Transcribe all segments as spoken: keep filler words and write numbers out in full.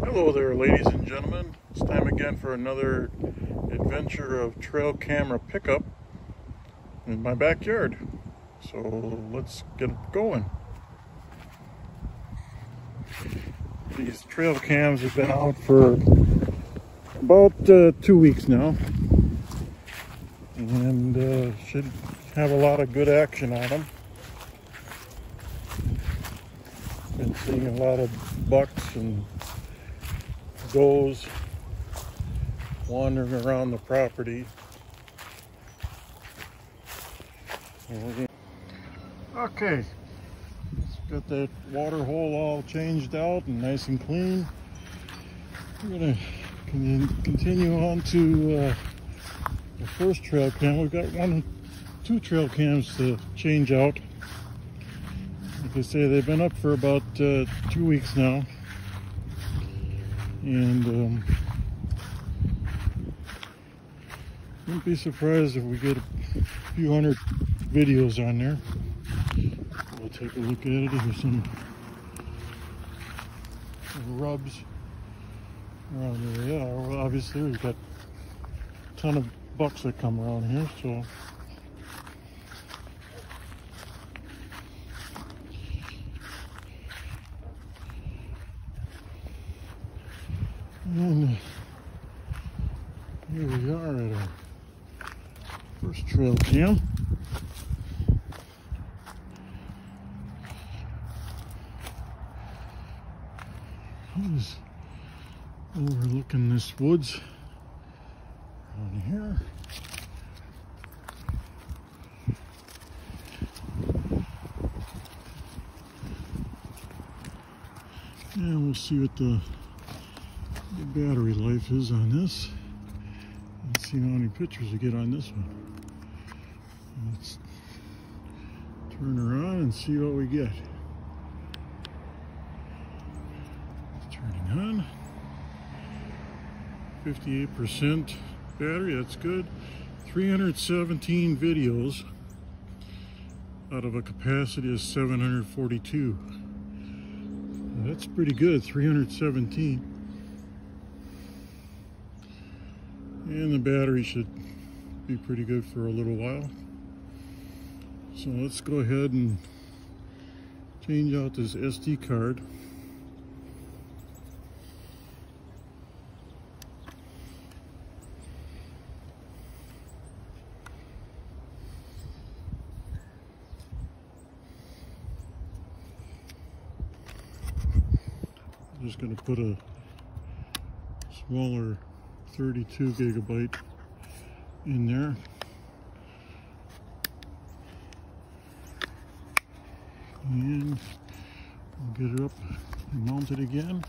Hello there, ladies and gentlemen. It's time again for another adventure of trail camera pickup in my backyard. So let's get going. These trail cams have been out for about uh, two weeks now, and uh, should have a lot of good action on them. Been seeing a lot of bucks and does wandering around the property. Okay, got that water hole all changed out and nice and clean. We're gonna continue on to uh, the first trail cam. We've got one, two trail cams to change out. Like I say, they've been up for about uh, two weeks now. And um, wouldn't be surprised if we get a few hundred videos on there. We'll take a look at it. Here's some rubs around there. Yeah, well, obviously we've got a ton of bucks that come around here, so and uh, here we are at our first trail cam. He's overlooking this woods around here. And we'll see what the The battery life is on this. Let's see how many pictures we get on this one. Let's turn her on and see what we get. It's turning on. fifty-eight percent battery, that's good. three hundred seventeen videos out of a capacity of seven hundred forty-two. That's pretty good, three hundred seventeen. And the battery should be pretty good for a little while. So let's go ahead and change out this S D card. I'm just going to put a smaller thirty-two gigabyte in there. And we'll get it up and mount it again.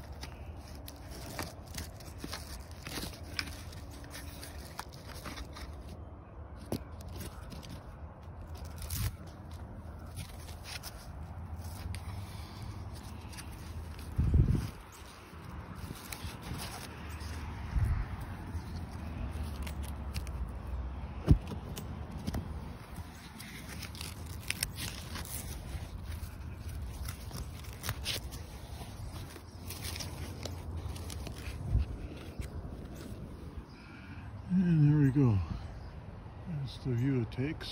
And there we go. That's the view it takes.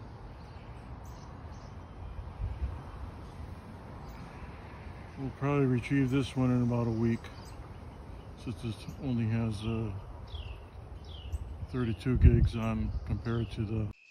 We'll probably retrieve this one in about a week, since it only has uh, thirty-two gigs on compared to the